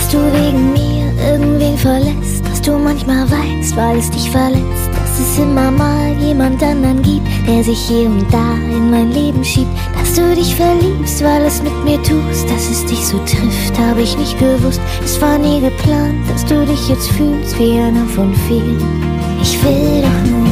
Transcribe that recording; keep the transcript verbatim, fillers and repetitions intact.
du wegen mir irgendwen verlässt, dass du manchmal weinst, weil es dich verletzt, dass es immer mal jemand anderen gibt, der sich hier und da in mein Leben schiebt, dass du dich verliebst, weil es mit mir tust, dass es dich so trifft, habe ich nicht gewusst. Es war nie geplant, dass du dich jetzt fühlst wie einer von vielen. Ich will doch nur